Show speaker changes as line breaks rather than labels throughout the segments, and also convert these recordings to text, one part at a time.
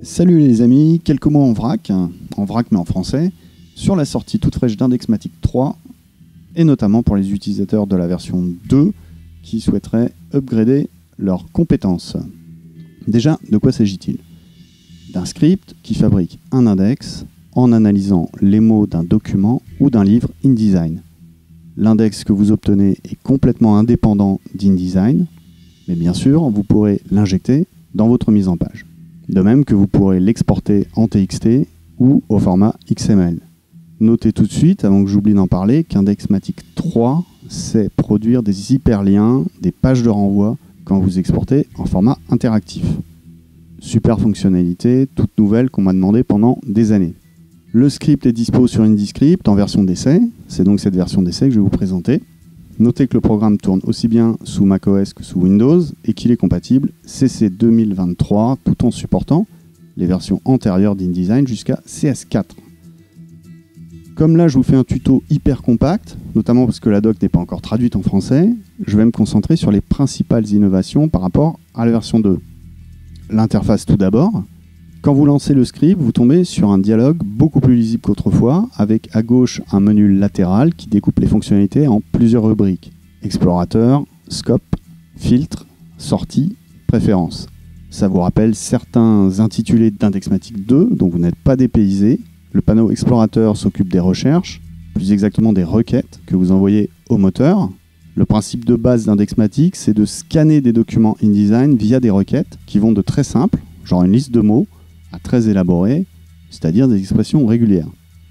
Salut les amis, quelques mots en vrac mais en français, sur la sortie toute fraîche d'Indexmatic 3, et notamment pour les utilisateurs de la version 2 qui souhaiteraient upgrader leurs compétences. Déjà, de quoi s'agit-il ? D'un script qui fabrique un index en analysant les mots d'un document ou d'un livre InDesign. L'index que vous obtenez est complètement indépendant d'InDesign, mais bien sûr, vous pourrez l'injecter dans votre mise en page. De même que vous pourrez l'exporter en TXT ou au format XML. Notez tout de suite, avant que j'oublie d'en parler, qu'Indexmatic 3 sait produire des hyperliens, des pages de renvoi quand vous exportez en format interactif. Super fonctionnalité, toute nouvelle qu'on m'a demandé pendant des années. Le script est dispo sur IndyScript en version d'essai, c'est donc cette version d'essai que je vais vous présenter. Notez que le programme tourne aussi bien sous macOS que sous Windows et qu'il est compatible CC 2023 tout en supportant les versions antérieures d'InDesign jusqu'à CS4. Comme là je vous fais un tuto hyper compact, notamment parce que la doc n'est pas encore traduite en français, je vais me concentrer sur les principales innovations par rapport à la version 2. L'interface tout d'abord. Quand vous lancez le script, vous tombez sur un dialogue beaucoup plus lisible qu'autrefois, avec à gauche un menu latéral qui découpe les fonctionnalités en plusieurs rubriques. Explorateur, scope, filtre, sortie, préférences. Ça vous rappelle certains intitulés d'Indexmatic 2 dont vous n'êtes pas dépaysé. Le panneau explorateur s'occupe des recherches, plus exactement des requêtes que vous envoyez au moteur. Le principe de base d'Indexmatic, c'est de scanner des documents InDesign via des requêtes qui vont de très simples, genre une liste de mots, à très élaboré, c'est-à-dire des expressions régulières.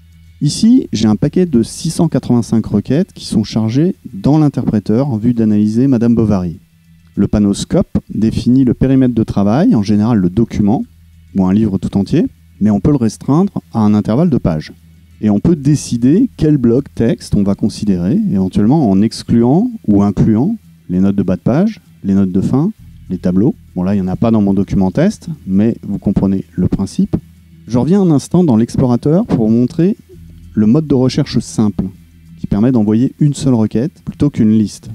Ici, j'ai un paquet de 685 requêtes qui sont chargées dans l'interpréteur en vue d'analyser Madame Bovary. Le panneau Scope définit le périmètre de travail, en général le document, ou un livre tout entier, mais on peut le restreindre à un intervalle de pages. Et on peut décider quel bloc texte on va considérer, éventuellement en excluant ou incluant les notes de bas de page, les notes de fin, les tableaux. Bon là, il n'y en a pas dans mon document test, mais vous comprenez le principe. Je reviens un instant dans l'explorateur pour vous montrer le mode de recherche simple, qui permet d'envoyer une seule requête plutôt qu'une liste.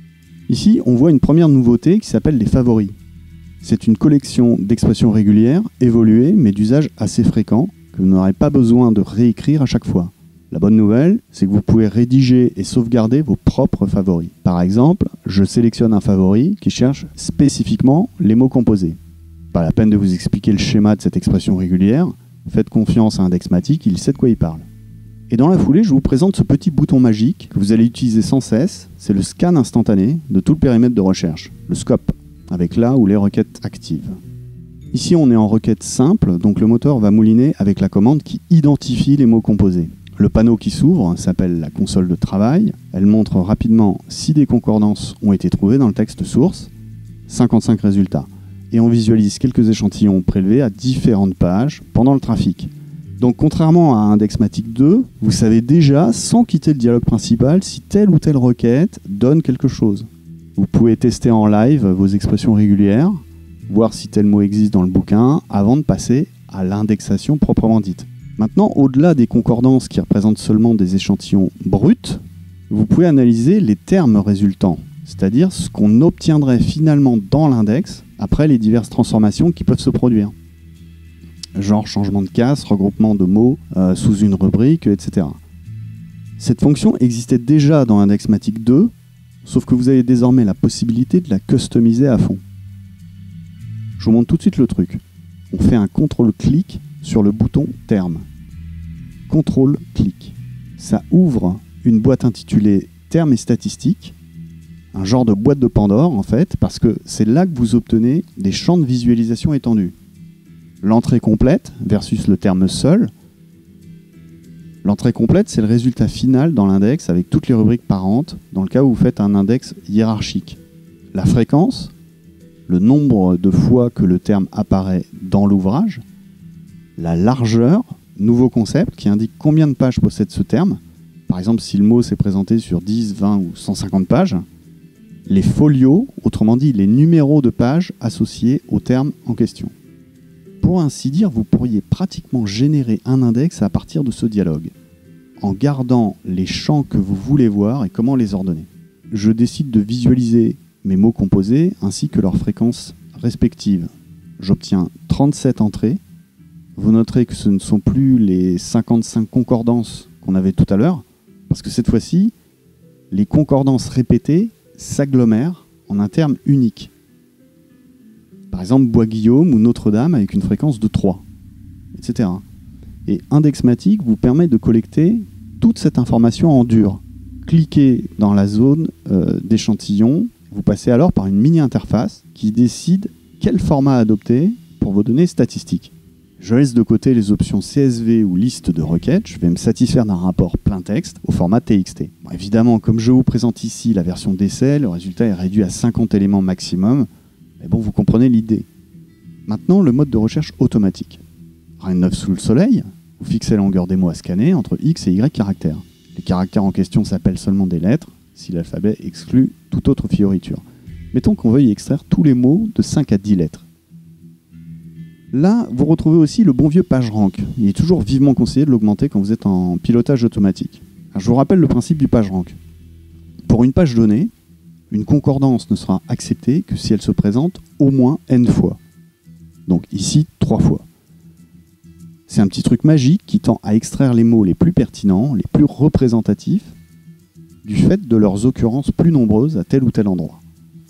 Ici, on voit une première nouveauté qui s'appelle les favoris. C'est une collection d'expressions régulières, évoluées, mais d'usage assez fréquent, que vous n'aurez pas besoin de réécrire à chaque fois. La bonne nouvelle, c'est que vous pouvez rédiger et sauvegarder vos propres favoris. Par exemple, je sélectionne un favori qui cherche spécifiquement les mots composés. Pas la peine de vous expliquer le schéma de cette expression régulière, faites confiance à Indexmatic, il sait de quoi il parle. Et dans la foulée, je vous présente ce petit bouton magique que vous allez utiliser sans cesse, c'est le scan instantané de tout le périmètre de recherche, le scope, avec là où les requêtes actives. Ici, on est en requête simple, donc le moteur va mouliner avec la commande qui identifie les mots composés. Le panneau qui s'ouvre s'appelle la console de travail. Elle montre rapidement si des concordances ont été trouvées dans le texte source. 55 résultats. Et on visualise quelques échantillons prélevés à différentes pages pendant le trafic. Donc contrairement à Indexmatic 2, vous savez déjà, sans quitter le dialogue principal, si telle ou telle requête donne quelque chose. Vous pouvez tester en live vos expressions régulières, voir si tel mot existe dans le bouquin, avant de passer à l'indexation proprement dite. Maintenant, au-delà des concordances qui représentent seulement des échantillons bruts, vous pouvez analyser les termes résultants, c'est-à-dire ce qu'on obtiendrait finalement dans l'index après les diverses transformations qui peuvent se produire. Genre changement de casse, regroupement de mots sous une rubrique, etc. Cette fonction existait déjà dans Indexmatic 2, sauf que vous avez désormais la possibilité de la customiser à fond. Je vous montre tout de suite le truc. On fait un contrôle-clic sur le bouton terme. Contrôle-clic. Ça ouvre une boîte intitulée termes et statistiques, un genre de boîte de Pandore en fait, parce que c'est là que vous obtenez des champs de visualisation étendus. L'entrée complète versus le terme seul. L'entrée complète, c'est le résultat final dans l'index avec toutes les rubriques parentes, dans le cas où vous faites un index hiérarchique. La fréquence, le nombre de fois que le terme apparaît dans l'ouvrage. La largeur, nouveau concept qui indique combien de pages possède ce terme. Par exemple, si le mot s'est présenté sur 10, 20 ou 150 pages. Les folios, autrement dit les numéros de pages associés au terme en question. Pour ainsi dire, vous pourriez pratiquement générer un index à partir de ce dialogue, en gardant les champs que vous voulez voir et comment les ordonner. Je décide de visualiser mes mots composés ainsi que leurs fréquences respectives. J'obtiens 37 entrées vous noterez que ce ne sont plus les 55 concordances qu'on avait tout à l'heure, parce que cette fois-ci, les concordances répétées s'agglomèrent en un terme unique. Par exemple, Bois-Guillaume ou Notre-Dame avec une fréquence de 3, etc. Et Indexmatic vous permet de collecter toute cette information en dur. Cliquez dans la zone d'échantillon, vous passez alors par une mini-interface qui décide quel format adopter pour vos données statistiques. Je laisse de côté les options CSV ou liste de requêtes, je vais me satisfaire d'un rapport plein texte au format TXT. Bon, évidemment, comme je vous présente ici la version d'essai, le résultat est réduit à 50 éléments maximum, mais bon, vous comprenez l'idée. Maintenant, le mode de recherche automatique. Rien de neuf sous le soleil, vous fixez la longueur des mots à scanner entre X et Y caractères. Les caractères en question s'appellent seulement des lettres, si l'alphabet exclut toute autre fioriture. Mettons qu'on veuille extraire tous les mots de 5 à 10 lettres. Là, vous retrouvez aussi le bon vieux PageRank. Il est toujours vivement conseillé de l'augmenter quand vous êtes en pilotage automatique. Alors, je vous rappelle le principe du PageRank. Pour une page donnée, une concordance ne sera acceptée que si elle se présente au moins n fois. Donc ici, 3 fois. C'est un petit truc magique qui tend à extraire les mots les plus pertinents, les plus représentatifs, du fait de leurs occurrences plus nombreuses à tel ou tel endroit.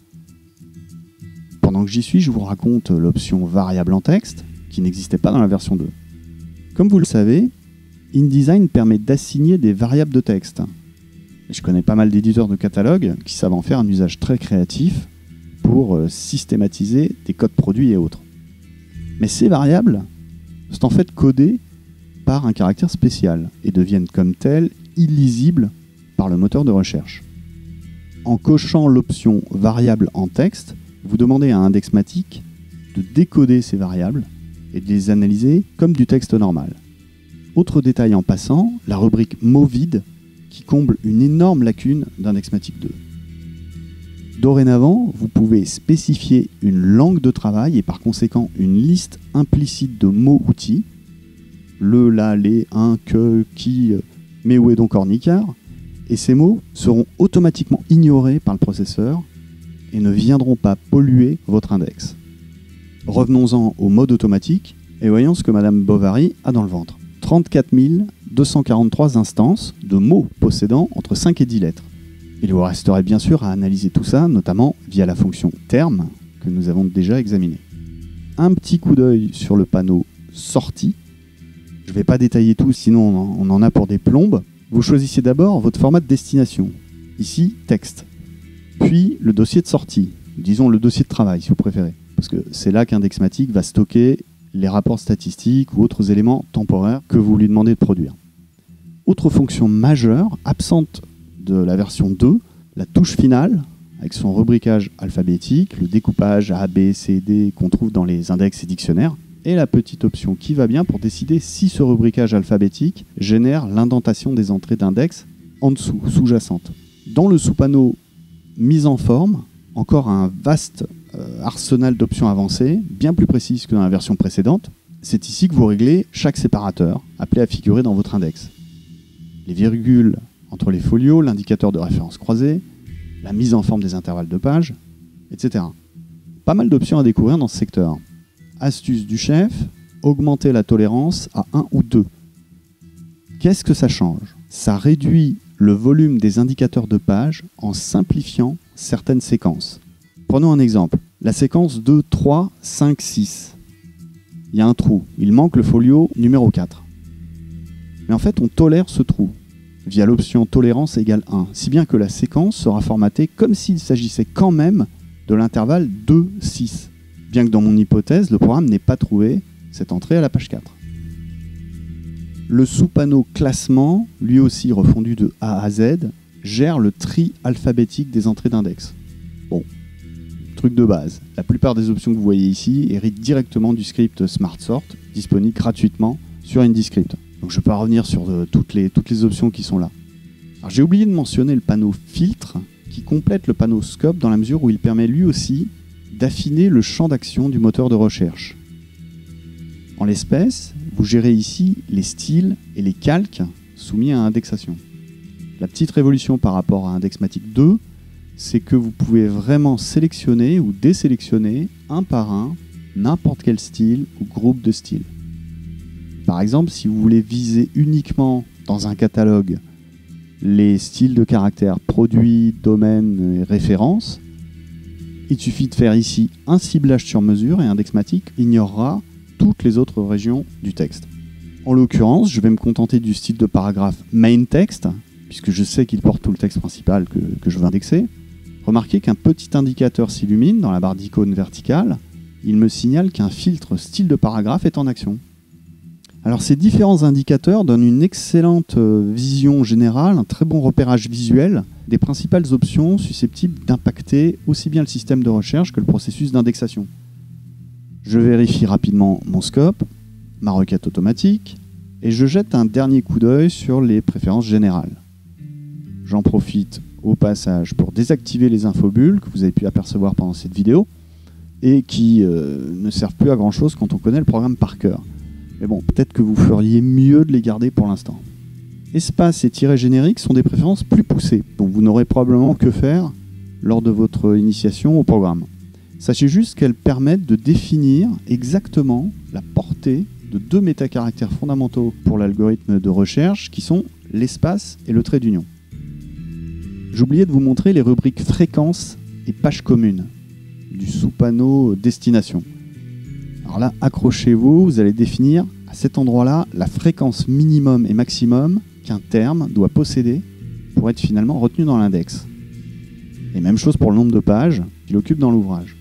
Pendant que j'y suis, je vous raconte l'option variable en texte, qui n'existait pas dans la version 2. Comme vous le savez, InDesign permet d'assigner des variables de texte. Et je connais pas mal d'éditeurs de catalogue qui savent en faire un usage très créatif pour systématiser des codes produits et autres. Mais ces variables sont en fait codées par un caractère spécial et deviennent comme telles illisibles par le moteur de recherche. En cochant l'option variable en texte, vous demandez à Indexmatic de décoder ces variables et de les analyser comme du texte normal. Autre détail en passant, la rubrique mots vides qui comble une énorme lacune d'Indexmatic 2. Dorénavant, vous pouvez spécifier une langue de travail et par conséquent une liste implicite de mots-outils. Le, la, les, un, que, qui, mais où est donc Ornicard. Et ces mots seront automatiquement ignorés par le processeur et ne viendront pas polluer votre index. Revenons-en au mode automatique et voyons ce que Madame Bovary a dans le ventre. 34 243 instances de mots possédant entre 5 et 10 lettres. Il vous resterait bien sûr à analyser tout ça, notamment via la fonction terme que nous avons déjà examinée. Un petit coup d'œil sur le panneau sortie. Je ne vais pas détailler tout, sinon on en a pour des plombes. Vous choisissez d'abord votre format de destination. Ici, texte. Puis le dossier de sortie, disons le dossier de travail si vous préférez, parce que c'est là qu'Indexmatic va stocker les rapports statistiques ou autres éléments temporaires que vous lui demandez de produire. Autre fonction majeure, absente de la version 2, la touche finale, avec son rubricage alphabétique, le découpage A, B, C, D qu'on trouve dans les index et dictionnaires, et la petite option qui va bien pour décider si ce rubricage alphabétique génère l'indentation des entrées d'index en dessous, sous-jacente. Dans le sous-panneau mise en forme, encore un vaste arsenal d'options avancées, bien plus précises que dans la version précédente. C'est ici que vous réglez chaque séparateur, appelé à figurer dans votre index. Les virgules entre les folios, l'indicateur de référence croisée, la mise en forme des intervalles de page, etc. Pas mal d'options à découvrir dans ce secteur. Astuce du chef, augmenter la tolérance à 1 ou 2. Qu'est-ce que ça change? Ça réduit le volume des indicateurs de page en simplifiant certaines séquences. Prenons un exemple. La séquence 2, 3, 5, 6. Il y a un trou. Il manque le folio numéro 4. Mais en fait, on tolère ce trou via l'option tolérance égale 1, si bien que la séquence sera formatée comme s'il s'agissait quand même de l'intervalle 2, 6. Bien que dans mon hypothèse, le programme n'ait pas trouvé cette entrée à la page 4. Le sous-panneau classement, lui aussi refondu de A à Z, gère le tri alphabétique des entrées d'index. Bon, truc de base. La plupart des options que vous voyez ici héritent directement du script SmartSort, disponible gratuitement sur IndyScript. Donc je ne vais pas revenir sur toutes les options qui sont là. Alors j'ai oublié de mentionner le panneau filtre qui complète le panneau scope dans la mesure où il permet lui aussi d'affiner le champ d'action du moteur de recherche. En l'espèce, vous gérez ici les styles et les calques soumis à indexation. La petite révolution par rapport à Indexmatic 2, c'est que vous pouvez vraiment sélectionner ou désélectionner un par un n'importe quel style ou groupe de styles. Par exemple, si vous voulez viser uniquement dans un catalogue les styles de caractères produits, domaines et références, il suffit de faire ici un ciblage sur mesure et Indexmatic ignorera toutes les autres régions du texte. En l'occurrence, je vais me contenter du style de paragraphe main text, puisque je sais qu'il porte tout le texte principal que je veux indexer. Remarquez qu'un petit indicateur s'illumine dans la barre d'icônes verticale. Il me signale qu'un filtre style de paragraphe est en action. Alors ces différents indicateurs donnent une excellente vision générale, un très bon repérage visuel des principales options susceptibles d'impacter aussi bien le système de recherche que le processus d'indexation. Je vérifie rapidement mon scope, ma requête automatique, et je jette un dernier coup d'œil sur les préférences générales. J'en profite au passage pour désactiver les infobulles que vous avez pu apercevoir pendant cette vidéo et qui ne servent plus à grand chose quand on connaît le programme par cœur. Mais bon, peut-être que vous feriez mieux de les garder pour l'instant. Espace et tiret générique sont des préférences plus poussées, dont vous n'aurez probablement que faire lors de votre initiation au programme. Sachez juste qu'elles permettent de définir exactement la portée de deux métacaractères fondamentaux pour l'algorithme de recherche qui sont l'espace et le trait d'union. J'oubliais de vous montrer les rubriques fréquences et pages communes du sous-panneau destination. Alors là, accrochez-vous, vous allez définir à cet endroit-là la fréquence minimum et maximum qu'un terme doit posséder pour être finalement retenu dans l'index. Et même chose pour le nombre de pages qu'il occupe dans l'ouvrage.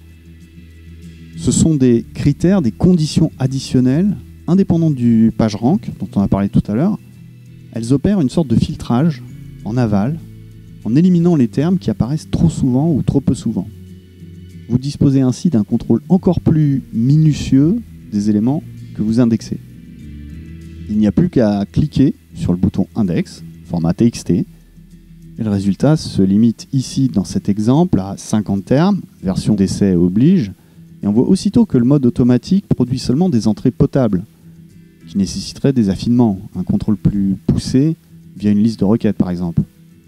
Ce sont des critères, des conditions additionnelles, indépendantes du PageRank, dont on a parlé tout à l'heure. Elles opèrent une sorte de filtrage en aval, en éliminant les termes qui apparaissent trop souvent ou trop peu souvent. Vous disposez ainsi d'un contrôle encore plus minutieux des éléments que vous indexez. Il n'y a plus qu'à cliquer sur le bouton Index, format TXT, et le résultat se limite ici dans cet exemple à 50 termes, version d'essai oblige, et on voit aussitôt que le mode automatique produit seulement des entrées potables, qui nécessiteraient des affinements, un contrôle plus poussé via une liste de requêtes par exemple.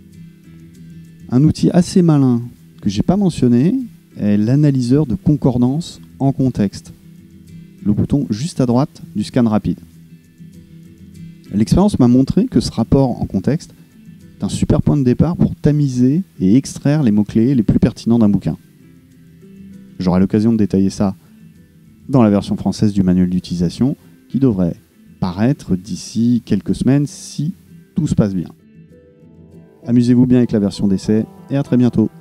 Un outil assez malin que j'ai pas mentionné est l'analyseur de concordance en contexte, le bouton juste à droite du scan rapide. L'expérience m'a montré que ce rapport en contexte est un super point de départ pour tamiser et extraire les mots-clés les plus pertinents d'un bouquin. J'aurai l'occasion de détailler ça dans la version française du manuel d'utilisation qui devrait paraître d'ici quelques semaines si tout se passe bien. Amusez-vous bien avec la version d'essai et à très bientôt.